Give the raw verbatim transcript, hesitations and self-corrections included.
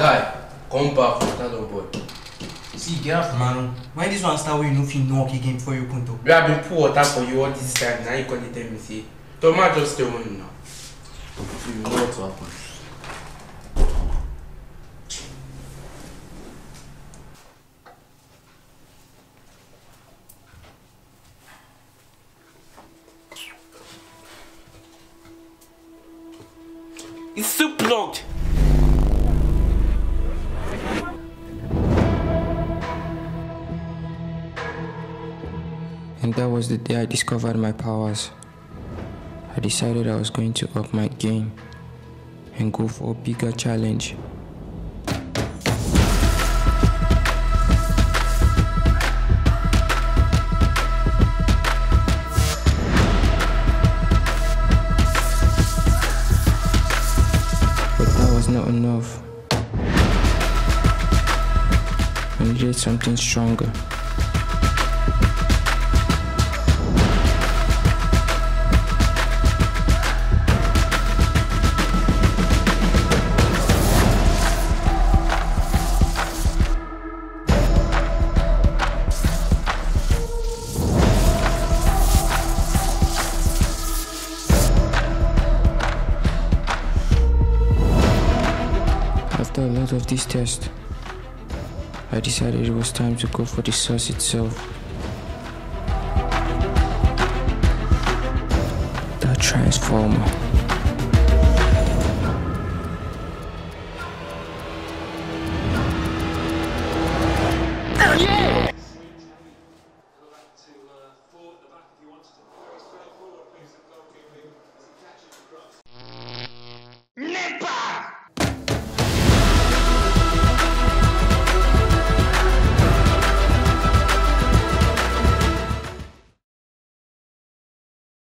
guy, come back from that old boy. See, get off, man. Why this one start where you know if you knock again before you come to? We have been pour water for you all this time. Now you can't tell me, say, Thomas just stay on now. You know what to happen. It's still plugged. And that was the day I discovered my powers. I decided I was going to up my game and go for a bigger challenge. But that was not enough. I needed something stronger. After a lot of these tests, I decided it was time to go for the source itself. The transformer. Oh yeah!